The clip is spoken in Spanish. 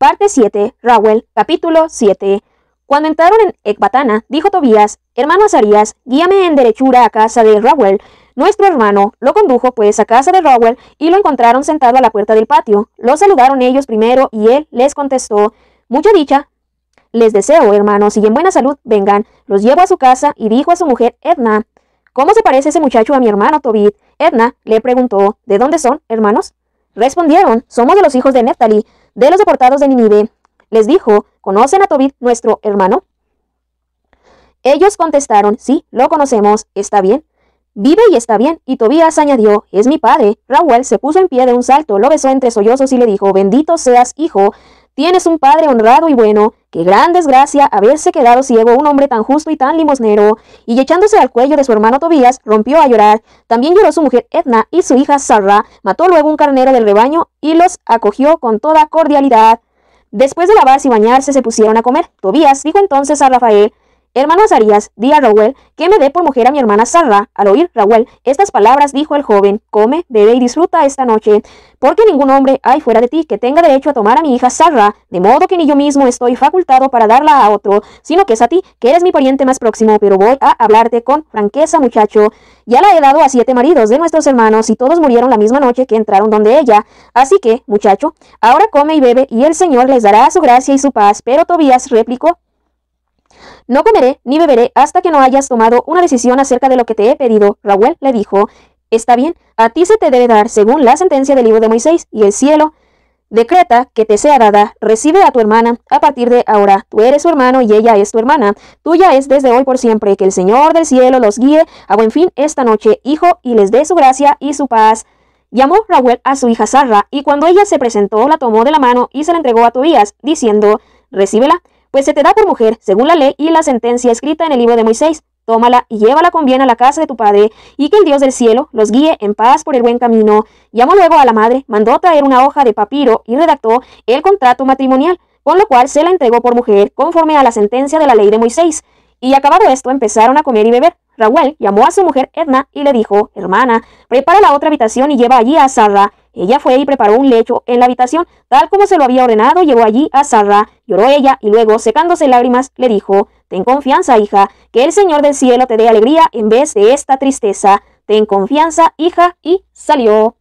Parte 7. Reuel, capítulo 7. Cuando entraron en Ecbatana, dijo Tobías: hermano Azarías, guíame en derechura a casa de Reuel, nuestro hermano. Lo condujo pues a casa de Reuel, y lo encontraron sentado a la puerta del patio. Lo saludaron ellos primero, y él les contestó: mucha dicha les deseo, hermanos, y en buena salud vengan. Los llevó a su casa, y dijo a su mujer Edna: ¿cómo se parece ese muchacho a mi hermano Tobit? Edna le preguntó: ¿de dónde son, hermanos? Respondieron: somos de los hijos de Neftali, de los deportados de Nínive. Les dijo: ¿conocen a Tobit, nuestro hermano? Ellos contestaron: sí, lo conocemos. ¿Está bien? Vive y está bien. Y Tobías añadió: es mi padre. Reuel se puso en pie de un salto, lo besó entre sollozos y le dijo: bendito seas, hijo. Tienes un padre honrado y bueno. Qué gran desgracia haberse quedado ciego un hombre tan justo y tan limosnero. Y echándose al cuello de su hermano Tobías, rompió a llorar. También lloró su mujer Edna, y su hija Sarra mató luego un carnero del rebaño y los acogió con toda cordialidad. Después de lavarse y bañarse, se pusieron a comer. Tobías dijo entonces a Rafael: hermano Azarías, di a Reuel que me dé por mujer a mi hermana Sarra. Al oír Reuel estas palabras, dijo el joven: come, bebe y disfruta esta noche, porque ningún hombre hay fuera de ti que tenga derecho a tomar a mi hija Sarra, de modo que ni yo mismo estoy facultado para darla a otro, sino que es a ti, que eres mi pariente más próximo. Pero voy a hablarte con franqueza, muchacho. Ya la he dado a 7 maridos de nuestros hermanos, y todos murieron la misma noche que entraron donde ella. Así que, muchacho, ahora come y bebe, y el Señor les dará su gracia y su paz. Pero Tobías replicó: no comeré ni beberé hasta que no hayas tomado una decisión acerca de lo que te he pedido. Reuel le dijo: está bien, a ti se te debe dar según la sentencia del libro de Moisés, y el cielo decreta que te sea dada. Recibe a tu hermana a partir de ahora. Tú eres su hermano y ella es tu hermana. Tuya es desde hoy por siempre. Que el Señor del cielo los guíe a buen fin esta noche, hijo, y les dé su gracia y su paz. Llamó Reuel a su hija Sarra, y cuando ella se presentó, la tomó de la mano y se la entregó a Tobías, diciendo: recíbela, pues se te da por mujer, según la ley y la sentencia escrita en el libro de Moisés. Tómala y llévala con bien a la casa de tu padre, y que el Dios del cielo los guíe en paz por el buen camino. Llamó luego a la madre, mandó traer una hoja de papiro y redactó el contrato matrimonial, con lo cual se la entregó por mujer, conforme a la sentencia de la ley de Moisés. Y acabado esto, empezaron a comer y beber. Reuel llamó a su mujer Edna y le dijo: hermana, prepara la otra habitación y lleva allí a Sarra. Ella fue y preparó un lecho en la habitación, tal como se lo había ordenado. Llevó allí a Sarra. Lloró ella, y luego, secándose lágrimas, le dijo: ten confianza, hija, que el Señor del cielo te dé alegría en vez de esta tristeza. Ten confianza, hija, y salió.